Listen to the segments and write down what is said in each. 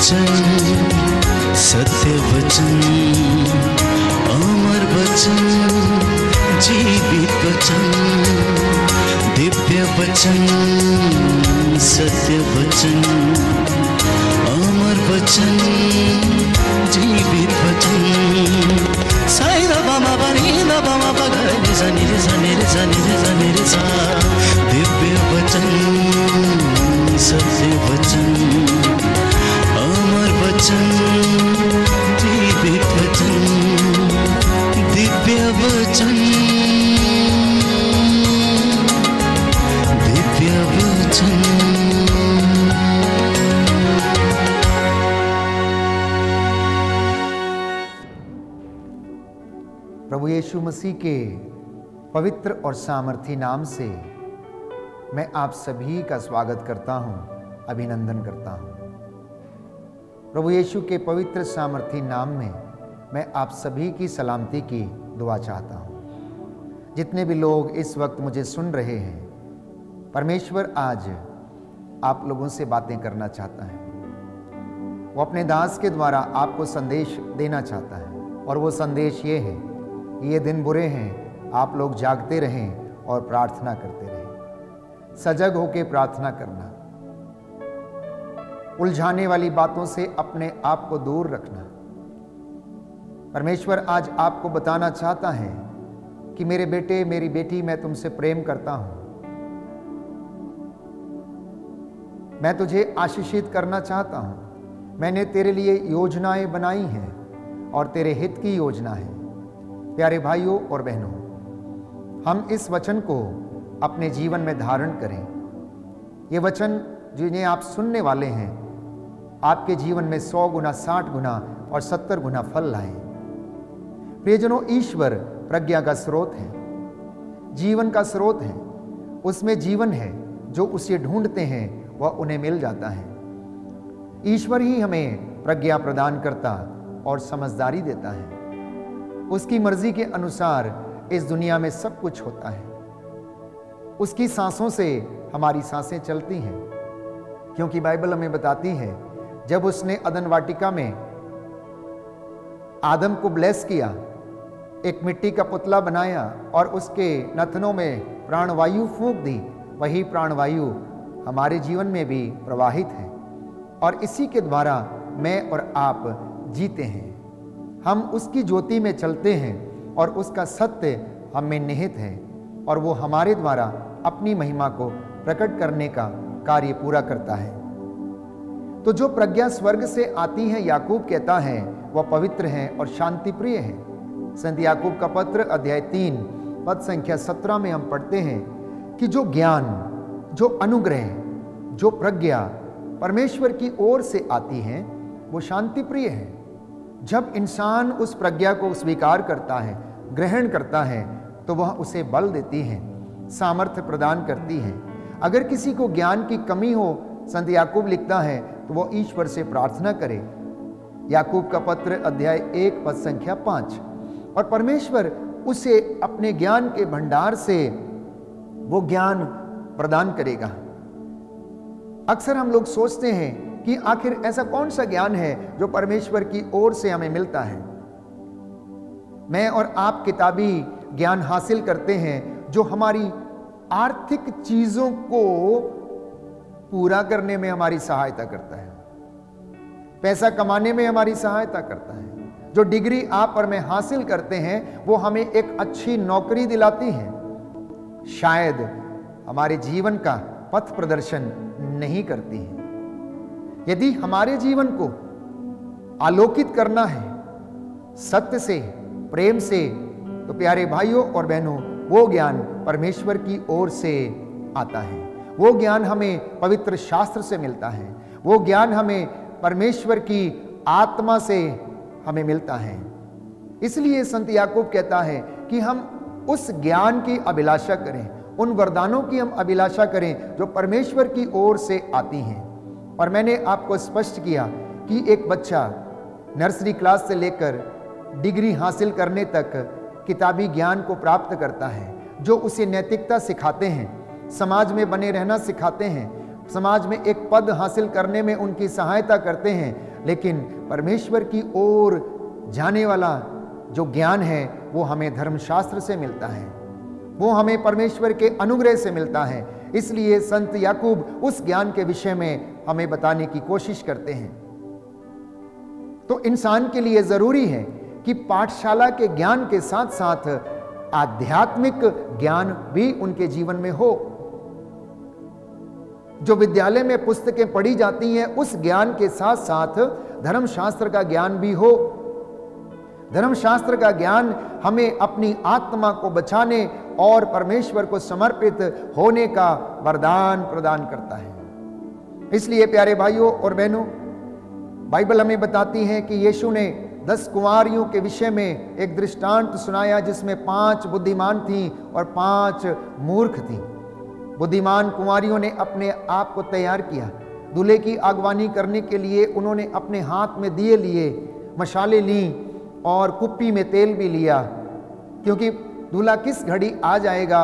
वचन, सत्य वचन, अमर वचन, जीवित वचन, दिव्य वचन, सत्य वचन, अमर वचन, जीवित वचन। साई दा बामा बनी दा बामा बगरे जनी रे जनी रे जनी रे जनी रे सा। दिव्य वचन, सत्य वचन, अमर वचन, जीवित वचन, दिव्य वचन, दिव्य वचन। प्रभु यीशु मसीह के पवित्र और सामर्थी नाम से मैं आप सभी का स्वागत करता हूं, अभिनंदन करता हूं। प्रभु यीशु के पवित्र सामर्थी नाम में मैं आप सभी की सलामती की दुआ चाहता हूं। जितने भी लोग इस वक्त मुझे सुन रहे हैं, परमेश्वर आज आप लोगों से बातें करना चाहता है। वो अपने दास के द्वारा आपको संदेश देना चाहता है, और वो संदेश ये है, ये दिन बुरे हैं, आप लोग जागते रहें और प्रार्थना करते रहें। सजग होकर प्रार्थना करना, उलझाने वाली बातों से अपने आप को दूर रखना। परमेश्वर आज आपको बताना चाहता है कि मेरे बेटे, मेरी बेटी, मैं तुमसे प्रेम करता हूं। मैं तुझे आशीषित करना चाहता हूं। मैंने तेरे लिए योजनाएं बनाई हैं और तेरे हित की योजना है। प्यारे भाइयों और बहनों, हम इस वचन को अपने जीवन में धारण करें। ये वचन जिन्हें आप सुनने वाले हैं, आपके जीवन में 100 गुना, 60 गुना और 70 गुना फल लाएं। प्रियजनों, ईश्वर प्रज्ञा का स्रोत है, जीवन का स्रोत है। उसमें जीवन है। जो उसे ढूंढते हैं वह उन्हें मिल जाता है। ईश्वर ही हमें प्रज्ञा प्रदान करता और समझदारी देता है। उसकी मर्जी के अनुसार इस दुनिया में सब कुछ होता है। उसकी सांसों से हमारी सांसें चलती हैं, क्योंकि बाइबल हमें बताती है, जब उसने अदन वाटिका में आदम को ब्लेस किया, एक मिट्टी का पुतला बनाया और उसके नथनों में प्राणवायु फूंक दी, वही प्राणवायु हमारे जीवन में भी प्रवाहित है, और इसी के द्वारा मैं और आप जीते हैं। हम उसकी ज्योति में चलते हैं और उसका सत्य हम में निहित है, और वो हमारे द्वारा अपनी महिमा को प्रकट करने का कार्य पूरा करता है। तो जो प्रज्ञा स्वर्ग से आती है, याकूब कहता है, वह पवित्र है और शांति प्रिय है। संत याकूब का पत्र अध्याय 3 पद संख्या 17 में हम पढ़ते हैं कि जो ज्ञान, जो अनुग्रह, जो प्रज्ञा परमेश्वर की ओर से आती है, वो शांति प्रिय है। जब इंसान उस प्रज्ञा को स्वीकार करता है, ग्रहण करता है, तो वह उसे बल देती है, सामर्थ्य प्रदान करती है। अगर किसी को ज्ञान की कमी हो, संत याकूब लिखता है, तो वह ईश्वर से प्रार्थना करे। याकूब का पत्र अध्याय 1 पद संख्या 5। और परमेश्वर उसे अपने ज्ञान के भंडार से वो ज्ञान प्रदान करेगा। अक्सर हम लोग सोचते हैं कि आखिर ऐसा कौन सा ज्ञान है जो परमेश्वर की ओर से हमें मिलता है। मैं और आप किताबी ज्ञान हासिल करते हैं जो हमारी आर्थिक चीजों को पूरा करने में हमारी सहायता करता है, पैसा कमाने में हमारी सहायता करता है। जो डिग्री आप और मैं हासिल करते हैं वो हमें एक अच्छी नौकरी दिलाती है, शायद हमारे जीवन का पथ प्रदर्शन नहीं करती है। यदि हमारे जीवन को आलोकित करना है सत्य से, प्रेम से, तो प्यारे भाइयों और बहनों, वो ज्ञान परमेश्वर की ओर से आता है। वो ज्ञान हमें पवित्र शास्त्र से मिलता है। वो ज्ञान हमें परमेश्वर की आत्मा से हमें मिलता है। इसलिए संत याकूब कहता है कि हम उस ज्ञान की अभिलाषा करें, उन वरदानों की हम अभिलाषा करें जो परमेश्वर की ओर से आती हैं। और मैंने आपको स्पष्ट किया कि एक बच्चा नर्सरी क्लास से लेकर डिग्री हासिल करने तक किताबी ज्ञान को प्राप्त करता है, जो उसे नैतिकता सिखाते हैं, समाज में बने रहना सिखाते हैं, समाज में एक पद हासिल करने में उनकी सहायता करते हैं। लेकिन परमेश्वर की ओर जाने वाला जो ज्ञान है वो हमें धर्मशास्त्र से मिलता है, वो हमें परमेश्वर के अनुग्रह से मिलता है। इसलिए संत याकूब उस ज्ञान के विषय में हमें बताने की कोशिश करते हैं। तो इंसान के लिए जरूरी है कि पाठशाला के ज्ञान के साथ साथ आध्यात्मिक ज्ञान भी उनके जीवन में हो। जो विद्यालय में पुस्तकें पढ़ी जाती हैं उस ज्ञान के साथ साथ धर्मशास्त्र का ज्ञान भी हो। धर्मशास्त्र का ज्ञान हमें अपनी आत्मा को बचाने और परमेश्वर को समर्पित होने का वरदान प्रदान करता है। इसलिए प्यारे भाइयों और बहनों, बाइबल हमें बताती है कि यीशु ने 10 कुंवारियों के विषय में एक दृष्टांत सुनाया जिसमें 5 बुद्धिमान थीं और 5 मूर्ख थीं। बुद्धिमान कुंवारियों ने अपने आप को तैयार किया, दूल्हे की अगवानी करने के लिए उन्होंने अपने हाथ में दिए लिए, मशाले ली और कुप्पी में तेल भी लिया, क्योंकि दूल्हा किस घड़ी आ जाएगा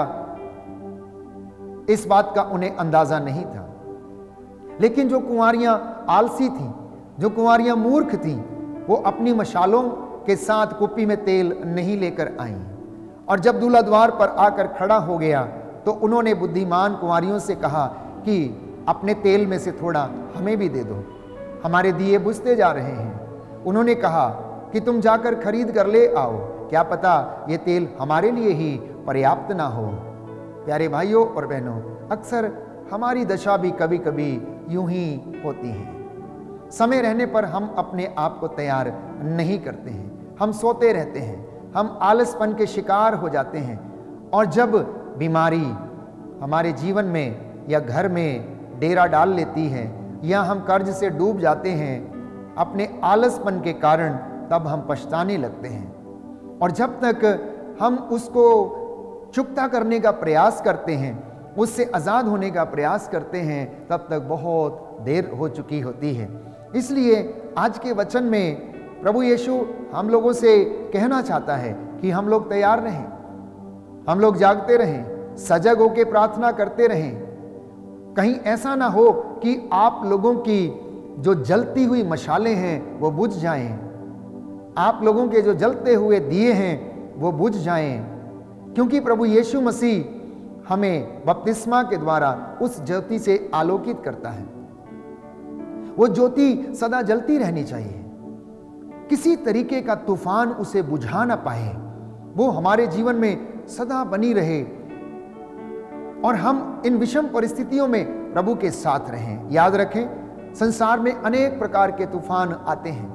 इस बात का उन्हें अंदाजा नहीं था। लेकिन जो कुंवारियां आलसी थीं, जो कुंवारियां मूर्ख थीं, वो अपनी मशालों के साथ कुप्पी में तेल नहीं लेकर आईं। और जब दूल्हा द्वार पर आकर खड़ा हो गया तो उन्होंने बुद्धिमान कुंवारियों से कहा कि अपने तेल में से थोड़ा हमें भी दे दो, हमारे दिए बुझते जा रहे हैं। उन्होंने कहा कि तुम जाकर खरीद कर ले आओ, क्या पता ये तेल हमारे लिए ही पर्याप्त ना हो। प्यारे भाइयों और बहनों, अक्सर हमारी दशा भी कभी कभी यूं ही होती है। समय रहने पर हम अपने आप को तैयार नहीं करते हैं, हम सोते रहते हैं, हम आलसपन के शिकार हो जाते हैं। और जब बीमारी हमारे जीवन में या घर में डेरा डाल लेती है या हम कर्ज से डूब जाते हैं अपने आलसपन के कारण, तब हम पछताने लगते हैं। और जब तक हम उसको चुकता करने का प्रयास करते हैं, उससे आज़ाद होने का प्रयास करते हैं, तब तक बहुत देर हो चुकी होती है। इसलिए आज के वचन में प्रभु यीशु हम लोगों से कहना चाहता है कि हम लोग तैयार रहें, हम लोग जागते रहें, सजग होकर प्रार्थना करते रहें। कहीं ऐसा ना हो कि आप लोगों की जो जलती हुई मशालें हैं वो बुझ जाएं, आप लोगों के जो जलते हुए दिए हैं वो बुझ जाएं, क्योंकि प्रभु यीशु मसीह हमें बपतिस्मा के द्वारा उस ज्योति से आलोकित करता है। वो ज्योति सदा जलती रहनी चाहिए, किसी तरीके का तूफान उसे बुझा ना पाए, वो हमारे जीवन में सदा बनी रहे और हम इन विषम परिस्थितियों में प्रभु के साथ रहें। याद रखें, संसार में अनेक प्रकार के तूफान आते हैं।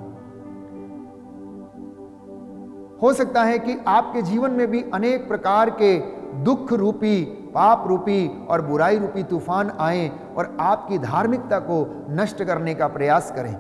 हो सकता है कि आपके जीवन में भी अनेक प्रकार के दुख रूपी, पाप रूपी और बुराई रूपी तूफान आए और आपकी धार्मिकता को नष्ट करने का प्रयास करें।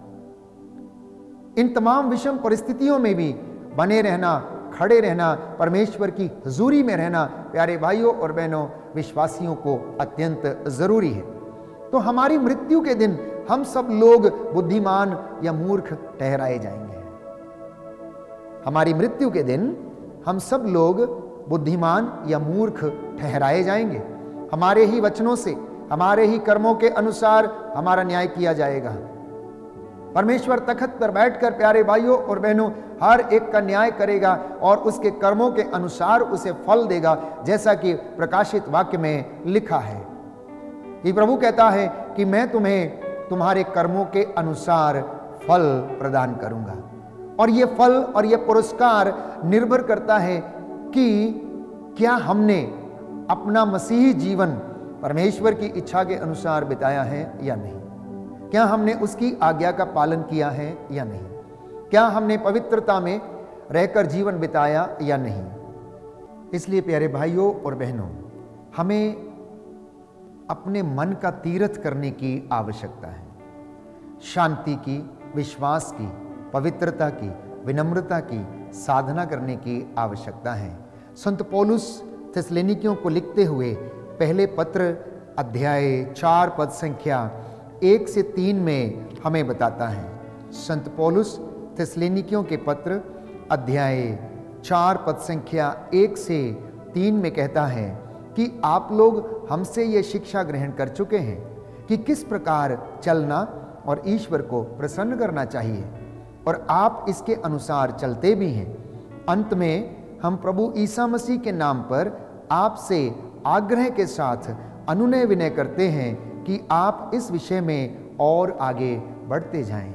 इन तमाम विषम परिस्थितियों में भी बने रहना, खड़े रहना, परमेश्वर की हुजूरी में रहना, प्यारे भाइयों और बहनों, विश्वासियों को अत्यंत जरूरी है। तो हमारी मृत्यु के दिन हम सब लोग बुद्धिमान या मूर्ख ठहराए जाएंगे। हमारी मृत्यु के दिन हम सब लोग बुद्धिमान या मूर्ख ठहराए जाएंगे। हमारे ही वचनों से, हमारे ही कर्मों के अनुसार हमारा न्याय किया जाएगा। परमेश्वर तख्त पर बैठकर प्यारे भाइयों और बहनों हर एक का न्याय करेगा और उसके कर्मों के अनुसार उसे फल देगा, जैसा कि प्रकाशित वाक्य में लिखा है। ये प्रभु कहता है कि मैं तुम्हें तुम्हारे कर्मों के अनुसार फल प्रदान करूंगा। और ये फल और ये पुरस्कार निर्भर करता है कि क्या हमने अपना मसीही जीवन परमेश्वर की इच्छा के अनुसार बिताया है या नहीं, क्या हमने उसकी आज्ञा का पालन किया है या नहीं, क्या हमने पवित्रता में रहकर जीवन बिताया या नहीं। इसलिए प्यारे भाइयों और बहनों, हमें अपने मन का तीर्थ करने की आवश्यकता है। शांति की, विश्वास की, पवित्रता की, विनम्रता की साधना करने की आवश्यकता है। संत पौलुस थिस्सलुनीकियों को लिखते हुए पहले पत्र अध्याय 4 पद संख्या 1 से 3 में हमें बताता है। संत पौलुस थिस्सलुनीकियों के पत्र अध्याय 4 पद संख्या 1 से 3 में कहता है कि आप लोग हमसे ये शिक्षा ग्रहण कर चुके हैं कि किस प्रकार चलना और ईश्वर को प्रसन्न करना चाहिए, और आप इसके अनुसार चलते भी हैं। अंत में हम प्रभु ईसा मसीह के नाम पर आपसे आग्रह के साथ अनुनय विनय करते हैं कि आप इस विषय में और आगे बढ़ते जाएं।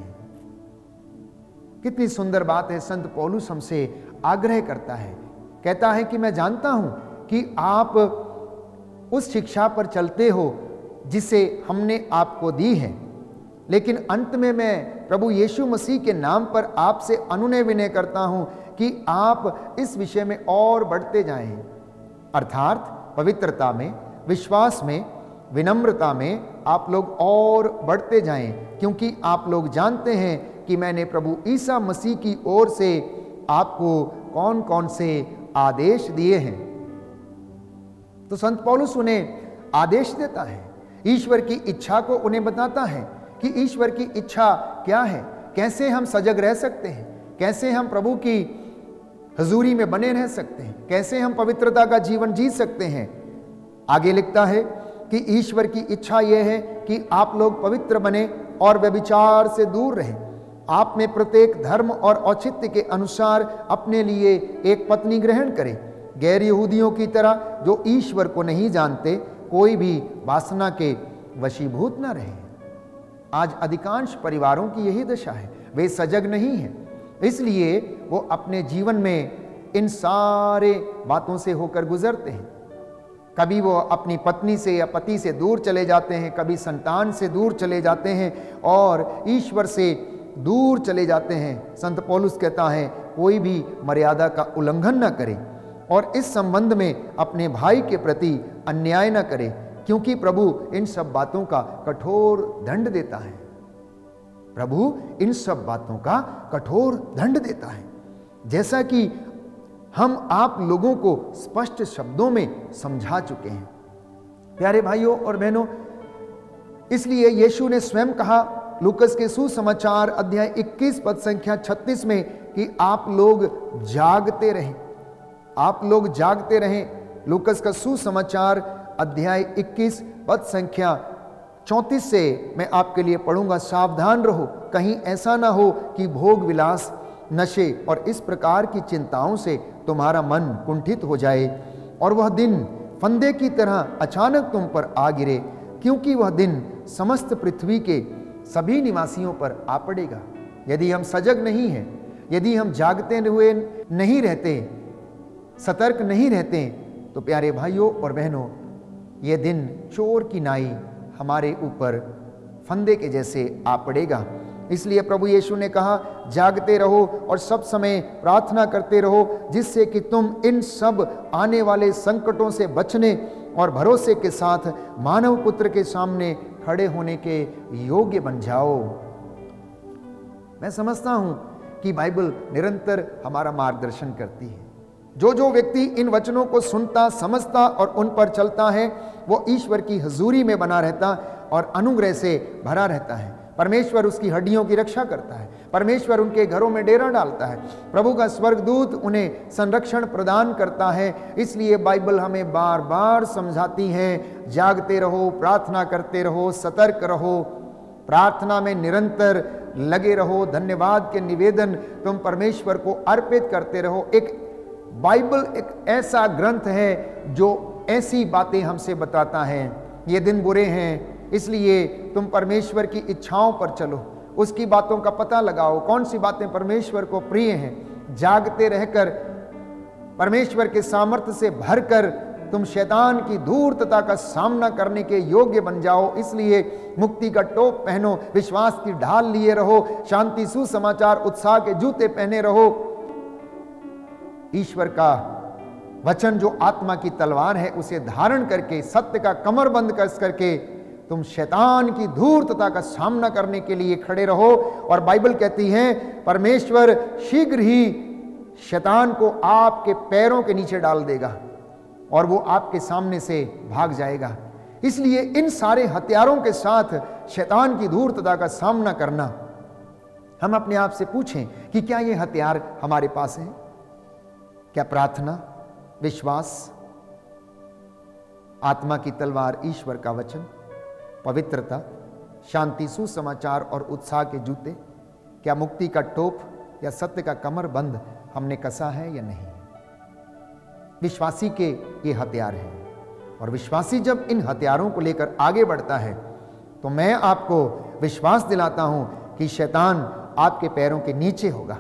कितनी सुंदर बात है। संत पौलुस हमसे आग्रह करता है, कहता है कि मैं जानता हूं कि आप उस शिक्षा पर चलते हो जिसे हमने आपको दी है, लेकिन अंत में मैं प्रभु यीशु मसीह के नाम पर आपसे अनुनय विनय करता हूं कि आप इस विषय में और बढ़ते जाएं, अर्थात पवित्रता में, विश्वास में, विनम्रता में आप लोग और बढ़ते जाएं, क्योंकि आप लोग जानते हैं कि मैंने प्रभु ईसा मसीह की ओर से आपको कौन कौन से आदेश दिए हैं। तो संत पौलुस उन्हें आदेश देता है, ईश्वर की इच्छा को उन्हें बताता है कि ईश्वर की इच्छा क्या है, कैसे हम सजग रह सकते हैं, कैसे हम प्रभु की हजूरी में बने रह सकते हैं, कैसे हम पवित्रता का जीवन जी सकते हैं। आगे लिखता है कि ईश्वर की इच्छा यह है कि आप लोग पवित्र बने और व्यभिचार से दूर रहें। आप में प्रत्येक धर्म और औचित्य के अनुसार अपने लिए एक पत्नी ग्रहण करें, गैर यहूदियों की तरह जो ईश्वर को नहीं जानते कोई भी वासना के वशीभूत न रहे। आज अधिकांश परिवारों की यही दशा है, वे सजग नहीं हैं, इसलिए वो अपने जीवन में इन सारे बातों से होकर गुजरते हैं। कभी वो अपनी पत्नी से या पति से दूर चले जाते हैं, कभी संतान से दूर चले जाते हैं और ईश्वर से दूर चले जाते हैं। संत पौलुस कहता है कोई भी मर्यादा का उल्लंघन न करे और इस संबंध में अपने भाई के प्रति अन्याय न करे, क्योंकि प्रभु इन सब बातों का कठोर दंड देता है। प्रभु इन सब बातों का कठोर दंड देता है, जैसा कि हम आप लोगों को स्पष्ट शब्दों में समझा चुके हैं। प्यारे भाइयों और बहनों, इसलिए यीशु ने स्वयं कहा लूकस के सुसमाचार अध्याय 21 पद संख्या 36 में कि आप लोग जागते रहें, आप लोग जागते रहें। लूकस का सुसमाचार अध्याय 21 पद संख्या 34 से मैं आपके लिए पढ़ूंगा। सावधान रहो, कहीं ऐसा ना हो कि भोग विलास, नशे और इस प्रकार की चिंताओं से तुम्हारा मन कुंठित हो जाए और वह दिन फंदे की तरह अचानक तुम पर आ गिरे, क्योंकि वह दिन समस्त पृथ्वी के सभी निवासियों पर आ पड़ेगा। यदि हम सजग नहीं हैं, यदि हम जागते हुए नहीं रहते, सतर्क नहीं रहते, तो प्यारे भाइयों और बहनों, यह दिन चोर की नाई हमारे ऊपर फंदे के जैसे आ पड़ेगा। इसलिए प्रभु यीशु ने कहा जागते रहो और सब समय प्रार्थना करते रहो, जिससे कि तुम इन सब आने वाले संकटों से बचने और भरोसे के साथ मानव पुत्र के सामने खड़े होने के योग्य बन जाओ। मैं समझता हूं कि बाइबल निरंतर हमारा मार्गदर्शन करती है। जो व्यक्ति इन वचनों को सुनता, समझता और उन पर चलता है, वो ईश्वर की हजूरी में बना रहता और अनुग्रह से भरा रहता है। परमेश्वर उसकी हड्डियों की रक्षा करता है, परमेश्वर उनके घरों में डेरा डालता है, प्रभु का स्वर्गदूत उन्हें संरक्षण प्रदान करता है। इसलिए बाइबल हमें बार बार समझाती है, जागते रहो, प्रार्थना करते रहो, सतर्क रहो, प्रार्थना में निरंतर लगे रहो, धन्यवाद के निवेदन तुम परमेश्वर को अर्पित करते रहो। एक बाइबल एक ऐसा ग्रंथ है जो ऐसी बातें हमसे बताता है। ये दिन बुरे हैं, इसलिए तुम परमेश्वर की इच्छाओं पर चलो, उसकी बातों का पता लगाओ, कौन सी बातें परमेश्वर को प्रिय हैं। जागते रहकर परमेश्वर के सामर्थ्य से भरकर तुम शैतान की धूर्तता का सामना करने के योग्य बन जाओ। इसलिए मुक्ति का टोप पहनो, विश्वास की ढाल लिए रहो, शांति, सुसमाचार, उत्साह के जूते पहने रहो। ईश्वर का वचन जो आत्मा की तलवार है, उसे धारण करके सत्य का कमरबंद करके तुम शैतान की धूर्तता का सामना करने के लिए खड़े रहो। और बाइबल कहती है परमेश्वर शीघ्र ही शैतान को आपके पैरों के नीचे डाल देगा और वो आपके सामने से भाग जाएगा। इसलिए इन सारे हथियारों के साथ शैतान की धूर्तता का सामना करना, हम अपने आप से पूछें कि क्या ये हथियार हमारे पास है? क्या प्रार्थना, विश्वास, आत्मा की तलवार ईश्वर का वचन, पवित्रता, शांति, सुसमाचार और उत्साह के जूते, क्या मुक्ति का टोप या सत्य का कमर बंद हमने कसा है या नहीं? विश्वासी के ये हथियार हैं, और विश्वासी जब इन हथियारों को लेकर आगे बढ़ता है तो मैं आपको विश्वास दिलाता हूं कि शैतान आपके पैरों के नीचे होगा।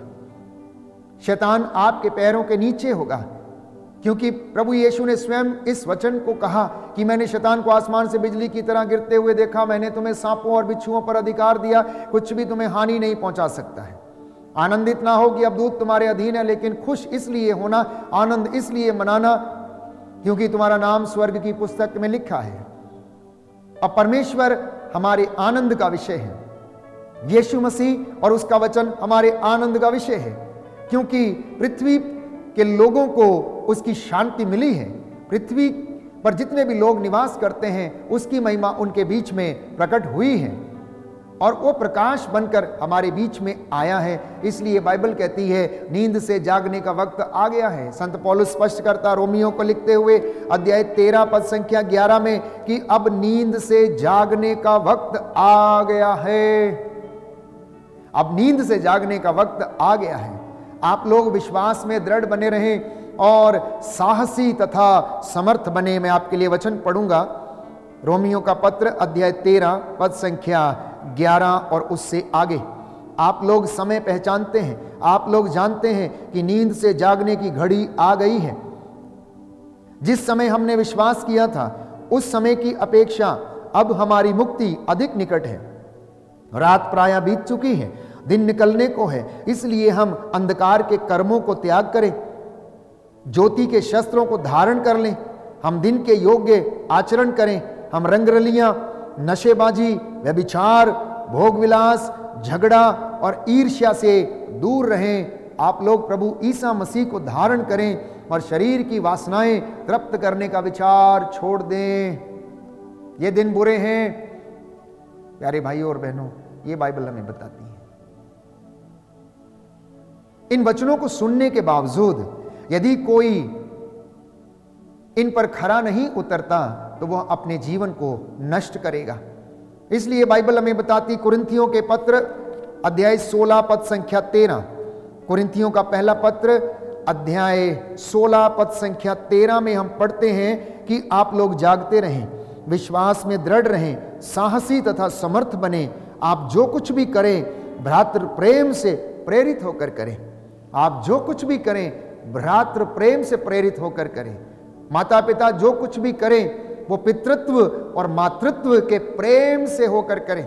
शैतान आपके पैरों के नीचे होगा, क्योंकि प्रभु यीशु ने स्वयं इस वचन को कहा कि मैंने शैतान को आसमान से बिजली की तरह गिरते हुए देखा, मैंने तुम्हें सांपों और बिच्छुओं पर अधिकार दिया, कुछ भी तुम्हें हानि नहीं पहुंचा सकता है। आनंदित ना हो कि अब दूत तुम्हारे अधीन है, लेकिन खुश इसलिए होना, आनंद इसलिए मनाना क्योंकि तुम्हारा नाम स्वर्ग की पुस्तक में लिखा है। अब परमेश्वर हमारे आनंद का विषय है, यीशु मसीह और उसका वचन हमारे आनंद का विषय है, क्योंकि पृथ्वी के लोगों को उसकी शांति मिली है। पृथ्वी पर जितने भी लोग निवास करते हैं उसकी महिमा उनके बीच में प्रकट हुई है, और वो प्रकाश बनकर हमारे बीच में आया है। इसलिए बाइबल कहती है नींद से जागने का वक्त आ गया है। संत पौलुस स्पष्ट करता रोमियो को लिखते हुए अध्याय 13 पद संख्या 11 में कि अब नींद से जागने का वक्त आ गया है। अब नींद से जागने का वक्त आ गया है। आप लोग विश्वास में दृढ़ बने रहें और साहसी तथा समर्थ बने। मैं आपके लिए वचन पढ़ूंगा, रोमियो का पत्र अध्याय 13 पद संख्या 11 और उससे आगे। आप लोग समय पहचानते हैं, आप लोग जानते हैं कि नींद से जागने की घड़ी आ गई है। जिस समय हमने विश्वास किया था उस समय की अपेक्षा अब हमारी मुक्ति अधिक निकट है। रात प्रायः बीत चुकी है, दिन निकलने को है, इसलिए हम अंधकार के कर्मों को त्याग करें, ज्योति के शस्त्रों को धारण कर लें। हम दिन के योग्य आचरण करें। हम रंगरलियां, नशेबाजी, व्यभिचार, भोगविलास, झगड़ा और ईर्ष्या से दूर रहें। आप लोग प्रभु ईसा मसीह को धारण करें और शरीर की वासनाएं तृप्त करने का विचार छोड़ दें। ये दिन बुरे हैं प्यारे भाइयों और बहनों, ये बाइबल हमें बताती है। इन वचनों को सुनने के बावजूद यदि कोई इन पर खरा नहीं उतरता तो वह अपने जीवन को नष्ट करेगा। इसलिए बाइबल हमें बताती, कुरिन्थियों के पत्र अध्याय 16 पद संख्या 13, कुरिन्थियों का पहला पत्र अध्याय 16 पद संख्या 13 में हम पढ़ते हैं कि आप लोग जागते रहें, विश्वास में दृढ़ रहें, साहसी तथा समर्थ बने। आप जो कुछ भी करें भ्रातृ प्रेम से प्रेरित होकर करें। आप जो कुछ भी करें भ्रातृ प्रेम से प्रेरित होकर करें। माता पिता जो कुछ भी करें वो पितृत्व और मातृत्व के प्रेम से होकर करें।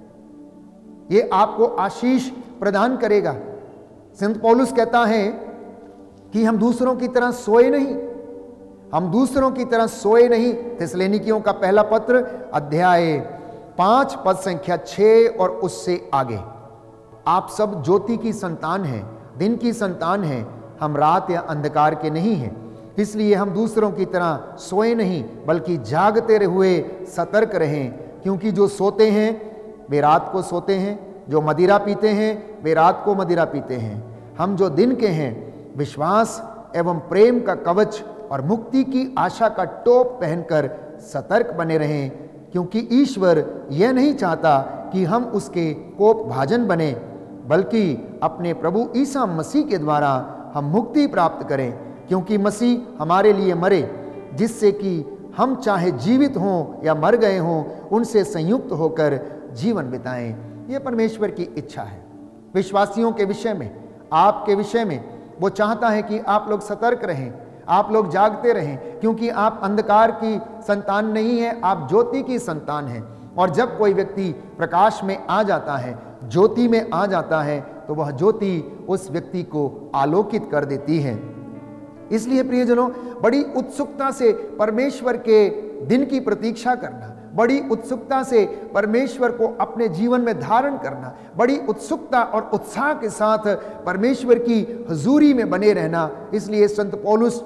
ये आपको आशीष प्रदान करेगा। संत पौलुस कहता है कि हम दूसरों की तरह सोए नहीं, हम दूसरों की तरह सोए नहीं। थिस्सलुनीकियों का पहला पत्र अध्याय 5 पद संख्या 6 और उससे आगे। आप सब ज्योति की संतान हैं, दिन की संतान हैं। हम रात या अंधकार के नहीं हैं। इसलिए हम दूसरों की तरह सोए नहीं बल्कि जागते हुए सतर्क रहें, क्योंकि जो सोते हैं वे रात को सोते हैं, जो मदिरा पीते हैं वे रात को मदिरा पीते हैं। हम जो दिन के हैं विश्वास एवं प्रेम का कवच और मुक्ति की आशा का टोप पहनकर सतर्क बने रहें, क्योंकि ईश्वर यह नहीं चाहता कि हम उसके कोप भाजन बने, बल्कि अपने प्रभु ईसा मसीह के द्वारा हम मुक्ति प्राप्त करें। क्योंकि मसीह हमारे लिए मरे, जिससे कि हम चाहे जीवित हों या मर गए हों उनसे संयुक्त होकर जीवन बिताएं। यह परमेश्वर की इच्छा है विश्वासियों के विषय में, आपके विषय में। वो चाहता है कि आप लोग सतर्क रहें, आप लोग जागते रहें, क्योंकि आप अंधकार की संतान नहीं है, आप ज्योति की संतान हैं। और जब कोई व्यक्ति प्रकाश में आ जाता है, ज्योति में आ जाता है, तो वह ज्योति उस व्यक्ति को आलोकित कर देती है। इसलिए प्रियजनों, बड़ी उत्सुकता से परमेश्वर के दिन की प्रतीक्षा करना, बड़ी उत्सुकता से परमेश्वर को अपने जीवन में धारण करना, बड़ी उत्सुकता और उत्साह के साथ परमेश्वर की हुजूरी में बने रहना। इसलिए संत पौलुस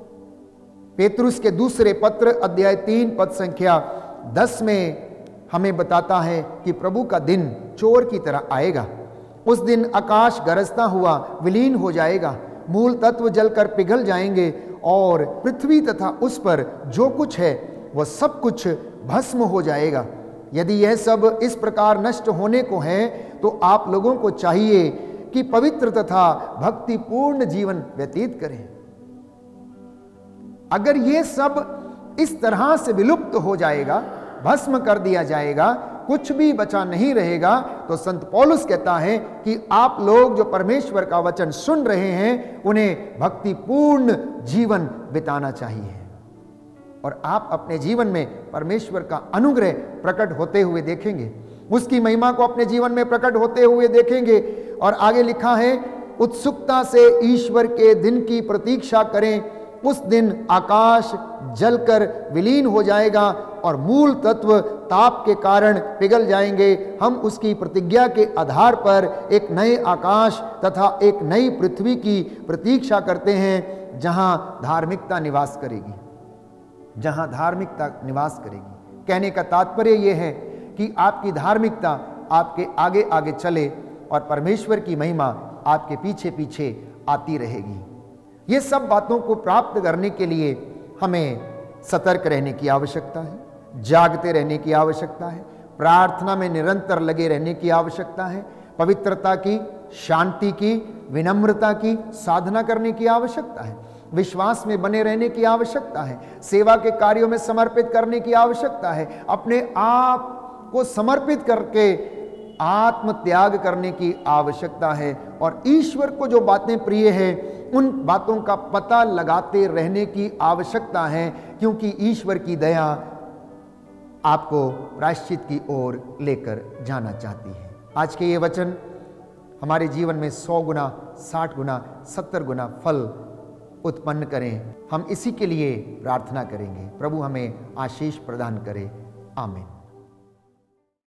पेतरुस के दूसरे पत्र अध्याय 3 पद संख्या 10 में हमें बताता है कि प्रभु का दिन चोर की तरह आएगा। उस दिन आकाश गरजता हुआ विलीन हो जाएगा, मूल तत्व जलकर पिघल जाएंगे और पृथ्वी तथा उस पर जो कुछ है वह सब कुछ भस्म हो जाएगा। यदि यह सब इस प्रकार नष्ट होने को है तो आप लोगों को चाहिए कि पवित्र तथा भक्तिपूर्ण जीवन व्यतीत करें। अगर यह सब इस तरह से विलुप्त हो जाएगा, भस्म कर दिया जाएगा, कुछ भी बचा नहीं रहेगा, तो संत पौलुस कहता है कि आप लोग जो परमेश्वर का वचन सुन रहे हैं उन्हें भक्तिपूर्ण जीवन बिताना चाहिए और आप अपने जीवन में परमेश्वर का अनुग्रह प्रकट होते हुए देखेंगे, उसकी महिमा को अपने जीवन में प्रकट होते हुए देखेंगे। और आगे लिखा है, उत्सुकता से ईश्वर के दिन की प्रतीक्षा करें, उस दिन आकाश जलकर विलीन हो जाएगा और मूल तत्व ताप के कारण पिघल जाएंगे। हम उसकी प्रतिज्ञा के आधार पर एक नए आकाश तथा एक नई पृथ्वी की प्रतीक्षा करते हैं जहां धार्मिकता निवास करेगी, जहां धार्मिकता निवास करेगी। कहने का तात्पर्य यह है कि आपकी धार्मिकता आपके आगे आगे चले और परमेश्वर की महिमा आपके पीछे पीछे आती रहेगी। ये सब बातों को प्राप्त करने के लिए हमें सतर्क रहने की आवश्यकता है, जागते रहने की आवश्यकता है, प्रार्थना में निरंतर लगे रहने की आवश्यकता है, पवित्रता की, शांति की, विनम्रता की साधना करने की आवश्यकता है, विश्वास में बने रहने की आवश्यकता है, सेवा के कार्यों में समर्पित करने की आवश्यकता है, अपने आप को समर्पित करके आत्म त्याग करने की आवश्यकता है और ईश्वर को जो बातें प्रिय है उन बातों का पता लगाते रहने की आवश्यकता है, क्योंकि ईश्वर की दया आपको प्रायश्चित की ओर लेकर जाना चाहती है। आज के ये वचन हमारे जीवन में 100 गुना, 60 गुना, 70 गुना फल उत्पन्न करें। हम इसी के लिए प्रार्थना करेंगे। प्रभु हमें आशीष प्रदान करे। आमीन।